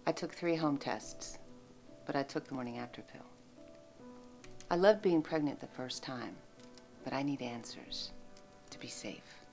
I took 3 home tests, but I took the morning after pill. I loved being pregnant the first time, but I need answers to be safe.